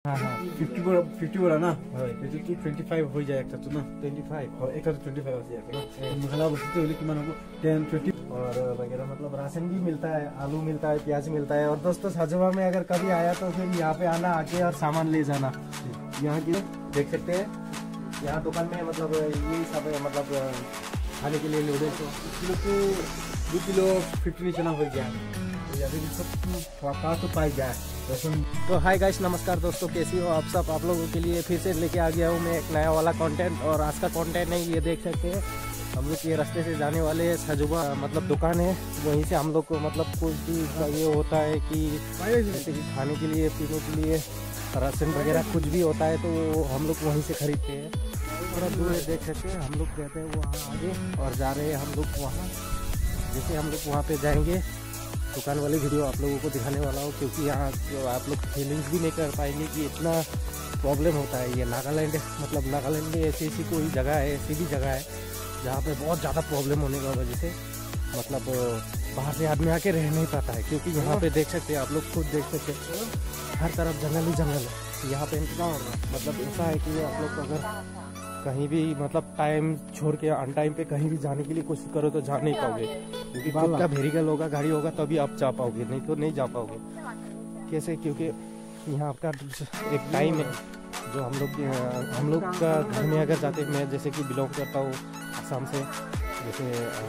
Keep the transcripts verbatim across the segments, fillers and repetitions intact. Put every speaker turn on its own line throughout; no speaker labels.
हाँ हाँ
फिफ्टी बोला फिफ्टी बोला ना এইটো কি টুৱেণ্টি ফাইভ হৈ যায় একটাটো না
ट्वेंटी फाइव
হয় একটা ट्वेंटी फाइव हो जाए ना मसाला बस्ती होली किमान हो टेन ट्वेंटी
और वगैरह मतलब राशन भी मिलता है, आलू मिलता है, प्याज मिलता है। और दोस्तों साजोबा में अगर कभी आया तो फिर यहाँ पे आना, आके और सामान ले जाना। यहाँ की देख सकते हैं, यहाँ दुकान में मतलब यही सब है, मतलब खाने के लिए नूडल्स
किलो को दो किलो फिफ्टी नीचे ना हो गया अभी सब का तो पाई गया
तो हाय गाइस, नमस्कार दोस्तों, कैसी हो आप सब। आप लोगों के लिए फिर से लेके आ गया हूँ मैं एक नया वाला कंटेंट। और आज का कंटेंट है, ये देख सकते हैं हम लोग ये रास्ते से जाने वाले हैं साजोबा, मतलब दुकान है, वहीं से हम लोग को मतलब कुछ भी ये होता है कि जैसे कि खाने के लिए, पीने के लिए, राशन वगैरह कुछ भी होता है तो हम लोग वहीं से खरीदते हैं। थोड़ा दूर है, देख सकते हैं हम लोग कहते हैं वहाँ आगे और जा रहे हैं हम लोग वहाँ। जैसे हम लोग वहाँ पे जाएंगे, दुकान वाली वीडियो आप लोगों को दिखाने वाला हूँ, क्योंकि यहाँ आप लोग फीलिंग्स भी नहीं कर पाएंगे कि इतना प्रॉब्लम होता है। ये नागालैंड, मतलब नागालैंड में ऐसी ऐसी कोई जगह है, ऐसी भी जगह है जहाँ पे बहुत ज़्यादा प्रॉब्लम होने की वजह से मतलब बाहर से आदमी आके रह नहीं पाता है। क्योंकि यहाँ पे देख सकते हैं आप लोग, खुद देख सकते हैं हर तरफ जंगल ही जंगल है। यहाँ पे मतलब ऐसा है कि आप लोग अगर कहीं भी मतलब टाइम छोड़ के अन टाइम पे कहीं भी जाने के लिए कोशिश करो तो जा नहीं पाओगे, क्योंकि खुद का वेहिकल होगा, गाड़ी होगा, तभी आप जा पाओगे, नहीं तो नहीं जा पाओगे। कैसे? क्योंकि यहाँ का एक टाइम है जो हम लोग हम लोग का घर में अगर जाते हैं, मैं जैसे कि बिलोंग करता हूँ आसाम से, जैसे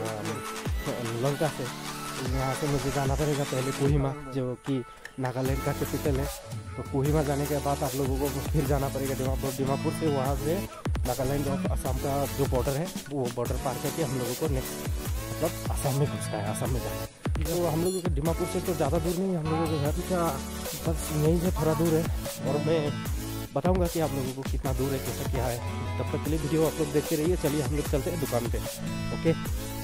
लंका से, यहाँ से मुझे जाना पड़ेगा पहले कोहिमा, जो कि नागालैंड का कैपिटल है। तो कोहिमा जाने के बाद आप लोगों को फिर जाना पड़ेगा दीमापुर, दीमापुर से वहाँ से नागालैंड और असम का जो बॉर्डर है वो बॉर्डर पार करके हम लोगों को नेक्स्ट मतलब असम में घुसना है, असम में जाना है। तो हम लोगों के दीमापुर से तो ज़्यादा दूर नहीं है, हम लोगों के घर का बस यहीं से थोड़ा दूर है। और मैं बताऊंगा कि आप लोगों को कितना दूर है, कैसा क्या है। तब तक के लिए वीडियो आप लोग देखते रहिए। चलिए हम लोग चलते हैं दुकान पे। ओके,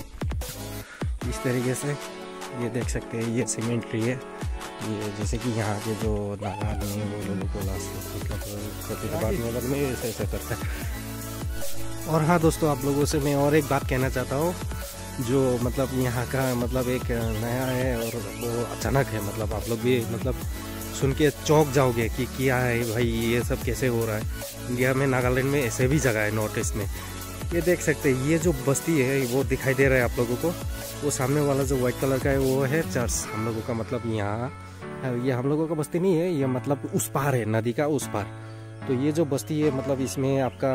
इस तरीके से ये देख सकते हैं, ये सीमेंट ट्री है। ये जैसे कि यहाँ के जो नागा आदमी है वो लोगों को लास्ट मतलब छोटे बाद में अलग में ऐसे ऐसे करता है। और हाँ दोस्तों, आप लोगों से मैं और एक बात कहना चाहता हूँ, जो मतलब यहाँ का मतलब एक नया है और वो अचानक है, मतलब आप लोग भी मतलब सुन के चौंक जाओगे कि क्या है भाई, ये सब कैसे हो रहा है। इंडिया में नागालैंड में ऐसे भी जगह है, नॉर्थ ईस्ट में। ये देख सकते हैं, ये जो बस्ती है वो दिखाई दे रहा है आप लोगों को, वो सामने वाला जो व्हाइट कलर का है वो है चर्च हम लोगों का। मतलब यहाँ ये हम लोगों का बस्ती नहीं है, ये मतलब उस पार है, नदी का उस पार। तो ये जो बस्ती है मतलब इसमें आपका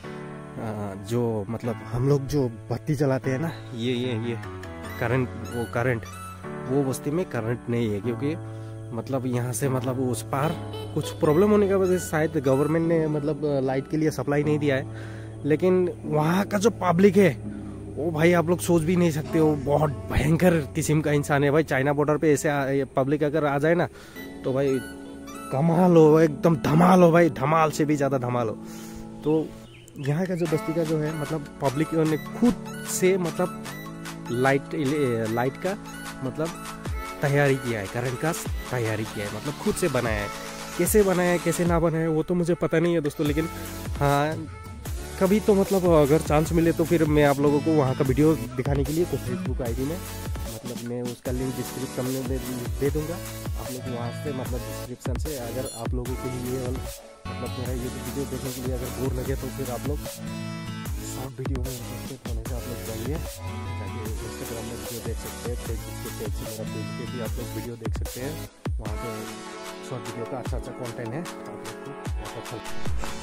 जो मतलब हम लोग जो बत्ती जलाते हैं ना, ये ये ये करंट, वो करंट वो बस्ती में करंट नहीं है, क्योंकि मतलब यहाँ से मतलब उस पार कुछ प्रॉब्लम होने की वजह से शायद गवर्नमेंट ने मतलब लाइट के लिए सप्लाई नहीं दिया है। लेकिन वहाँ का जो पब्लिक है वो भाई आप लोग सोच भी नहीं सकते हो, बहुत भयंकर किस्म का इंसान है भाई। चाइना बॉर्डर पे ऐसे पब्लिक अगर आ जाए ना तो भाई कमाल हो, एकदम धमाल हो भाई, धमाल से भी ज़्यादा धमाल हो। तो यहाँ का जो बस्ती का जो है मतलब पब्लिक ने खुद से मतलब लाइट लाइट का मतलब तैयारी किया है, करंट का तैयारी किया है, मतलब खुद से बनाया है। कैसे बनाया है, कैसे ना बनाया है वो तो मुझे पता नहीं है दोस्तों, लेकिन हाँ कभी तो मतलब अगर चांस मिले तो फिर मैं आप लोगों को वहाँ का वीडियो दिखाने के लिए कुछ फेसबुक आईडी में मतलब मैं उसका लिंक डिस्क्रिप्शन में दे, दे दूँगा। आप लोग वहाँ से मतलब डिस्क्रिप्शन से अगर आप लोगों के लिए मतलब मेरा ये वीडियो देखने के लिए अगर बोर लगे तो फिर आप लोग शॉर्ट वीडियो में इंटरेस्टेड होने से आप लोग जाइए, ताकि इंस्टाग्राम में वीडियो देख सकते हैं, फेसबुक के पेज से मेरा पेज पे भी आप लोग वीडियो देख सकते हैं। वहाँ पे शॉर्ट वीडियो का अच्छा अच्छा कॉन्टेंट है, आप लोग को बहुत अच्छा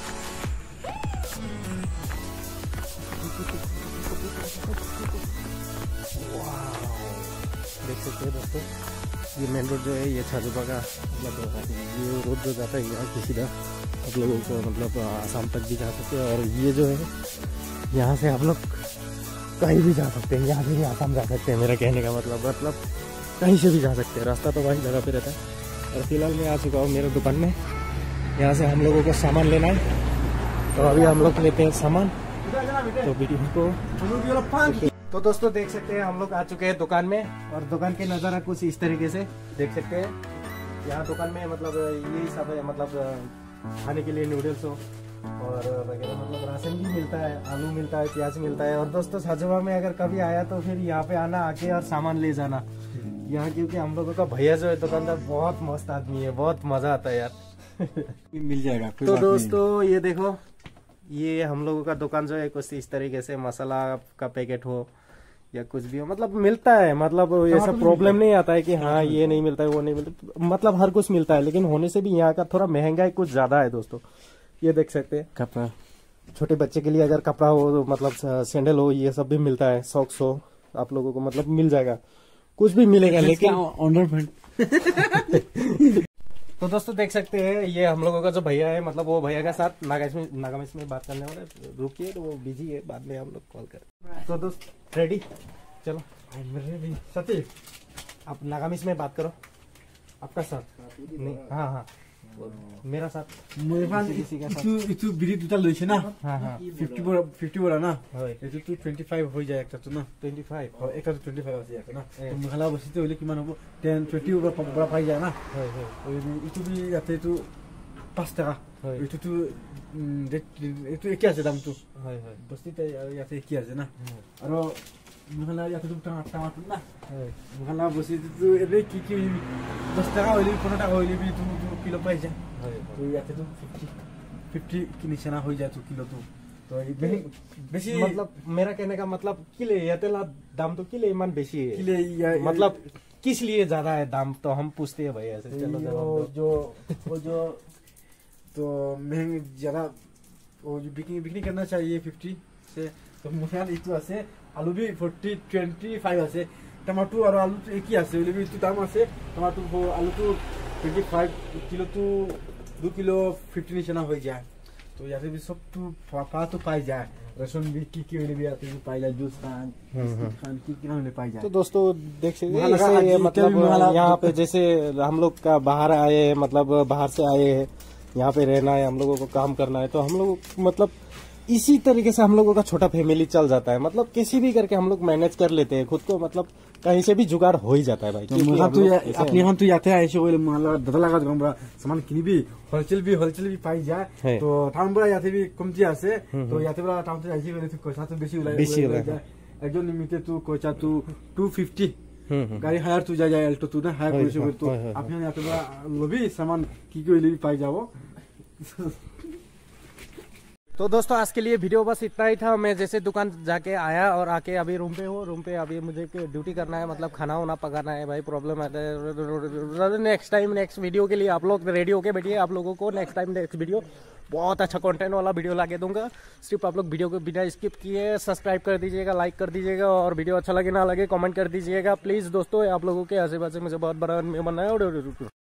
देख सकते हैं दोस्तों। ये मेन रोड जो है ये साजोबा का मतलब ये रोड जो जाता है यहाँ की सीधा आप लोगों को मतलब आसाम तक भी जा सकते हैं। और ये जो है यहाँ से आप लोग कहीं भी जा सकते हैं, यहाँ से भी आसाम जा सकते हैं। मेरा कहने का मतलब मतलब कहीं से भी जा सकते हैं, रास्ता तो वही जगह पे रहता है। और फिलहाल मैं आ चुका हूँ मेरे दुकान में, यहाँ से हम लोगों को सामान लेना है, तो अभी हम लोग लेते हैं सामान। तो वीडियो को तो दोस्तों देख सकते हैं हम लोग आ चुके हैं दुकान में, और दुकान के नज़ारा कुछ इस तरीके से देख सकते हैं। यहाँ दुकान में मतलब यही सब है, मतलब खाने के लिए नूडल्स हो और वगैरह, मतलब राशन भी मिलता है, आलू मिलता है, प्याज मिलता है। और दोस्तों साजोबा में अगर कभी आया तो फिर यहाँ पे आना, आके और सामान ले जाना यहाँ, क्योंकि हम लोगों का भैया जो है दुकानदार बहुत मस्त आदमी है, बहुत मजा आता है यार।
मिल जाएगा।
तो दोस्तों ये देखो, ये हम लोगों का दुकान जो है कुछ इस तरीके से मसाला का पैकेट हो या कुछ भी हो, मतलब मिलता है, मतलब ऐसा प्रॉब्लम नहीं आता है कि हाँ ये नहीं मिलता है वो नहीं मिलता, मतलब हर कुछ मिलता है। लेकिन होने से भी यहाँ का थोड़ा महंगाई कुछ ज्यादा है दोस्तों। ये देख सकते हैं
कपड़ा,
छोटे बच्चे के लिए अगर कपड़ा हो, मतलब सैंडल हो, ये सब भी मिलता है, सॉक्स हो, आप लोगों को मतलब मिल जाएगा, कुछ भी मिलेगा। लेकिन
ऑनर
तो दोस्तों देख सकते हैं ये हम लोगों का जो भैया है, मतलब वो भैया का साथ नागामिस में नागामिस में बात करने वाले, रुकिए तो वो बिजी है, बाद में हम लोग कॉल करें। तो दोस्त रेडी, चलो
सती
आप नागामिस में बात करो, आपका साथ नहीं, हाँ हाँ मेरा साथ
मेरे पास
किसी का साथ
इतु इतु बिरी दुटा लैছে না
हाँ हाँ
फिफ्टी বড় फिफ्टी বড় না
হয়
এটো তো টুৱেন্টি ফাইভ হৈ যায় একটা তো না
ट्वेंटी फाइव
হয় একটা তো টুৱেন্টি ফাইভ আছে ইয়াতে না তো মহলা বসিতে হইলে কিমান হ'ব টেন টুৱেন্টি বড় বড় পাই যায় না
হয় হয়
ওই ইতু বি ইয়াতে তো পাঁচ টাকা
হয়
এটো তো এটো একে আছে দামটো
হয় হয়
বস্তিতে ইয়াতে কি আছে না আর মহলা ইয়াতে তো টাকা টাকা না
হয়
মহলা বসিতে তো এবে কি কি দশ টাকা হইলে পনেরো টাকা হইলে বি তুমি কিলো পাই যায়
হয়
तो याते तो फिफ्टी फिफ्टी की निशाना हो जाए तो किलो तो तो बेसी
मतलब मेरा कहने का मतलब किले यातेला दाम तो किले ईमान बेसी है,
किले या
मतलब किस लिए ज्यादा है दाम, तो हम पूछते हैं भैया से। चलो जवाब
वो
दो।
जो वो जो तो महंगे ज्यादा वो जो बिकनी बिकनी करना चाहिए फिफ्टी से तो मुझे इतना से आलू भी फोर्टी ट्वेंटी फाइव আছে टमाटो और आलू तो एक ही আছে ওইলে भी দাম আছে टमाटो वो आलू तो ट्वेंटी फाइव किलो तो दो किलो फिफ्टी निशाना हो जाए तो यहाँ से भी सब तो पा तो पाई जाए रसोन भी की की भी आते हैं पाई जाए जूस खान खान की की ना पाई जाए।
तो दोस्तों देख सकते
वहाँ
हैं
लगा
इससे
आज
मतलब
क्या भी वहाँ
यहाँ पे जैसे हम लोग का बाहर आए हैं, मतलब बाहर से आए हैं, यहाँ पे रहना है, हम लोगों को काम करना है, तो हम लोग मतलब इसी तरीके से हम लोगों का छोटा फैमिली चल जाता है, मतलब किसी भी करके हम लोग मैनेज कर लेते हैं खुद को, मतलब कहीं से भी जुगाड़ हो ही जाता है भाई। क्योंकि
मुझे
हम
तो
लोग
या-
ऐसे
अपने
हैं।
हम तो याते हैं ऐसे बोले माला दादा लगा दूंगा बड़ा सामान किनी भी होलसेल भी होलसेल भी पाई जाए
है।
तो टाउन बड़ा याते भी कमती আছে तो याते बड़ा टाउन तो ऐसे बोले तो कोचा तो बेसी उलाई
बेसी उलाई,
যায় একজন নিমিতে তো কোচা তো टू फिफ्टी
हम्म, हम्म।
গাড়ি হায়ার তো যায় যায় এলটো তো না হায়ার
হয়,
করেছে
হয়,
তো
হয়, হয়,
আপনি याते बड़ा লবি সামান কি কি হইলে পাই যাব।
तो दोस्तों आज के लिए वीडियो बस इतना ही था। मैं जैसे दुकान जाके आया और आके अभी रूम पे हो, रूम पे अभी मुझे ड्यूटी करना है, मतलब खाना वाना पकाना है भाई, प्रॉब्लम आता है। नेक्स्ट टाइम नेक्स्ट वीडियो के लिए आप लोग रेडी होके बैठिए, आप लोगों को नेक्स्ट टाइम नेक्स्ट वीडियो बहुत अच्छा कंटेंट वाला वीडियो ला के दूंगा। सिर्फ आप लोग वीडियो को बिना स्किप किए सब्सक्राइब कर दीजिएगा, लाइक कर दीजिएगा, और वीडियो अच्छा लगे ना लगे कमेंट कर दीजिएगा प्लीज दोस्तों। आप लोगों के आसे पास मुझे बहुत बड़ा मेहमान है। और